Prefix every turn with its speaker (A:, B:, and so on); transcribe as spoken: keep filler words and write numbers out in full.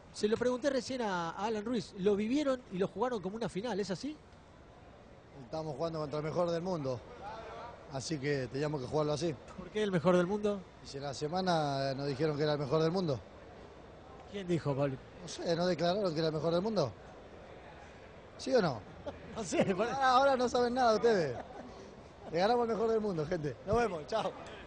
A: Se lo pregunté recién a, a Alan Ruiz. Lo vivieron y lo jugaron como una final, ¿es así?
B: Estamos jugando contra el mejor del mundo. Así que teníamos que jugarlo así.
A: ¿Por qué el mejor del mundo?
B: Y si en la semana nos dijeron que era el mejor del mundo.
A: ¿Quién dijo, Pablo?
B: No sé, ¿no declararon que era el mejor del mundo? ¿Sí o no?
A: No sé.
B: Ah, ahora no saben nada ustedes. Le ganamos el mejor del mundo, gente. Nos vemos, chao.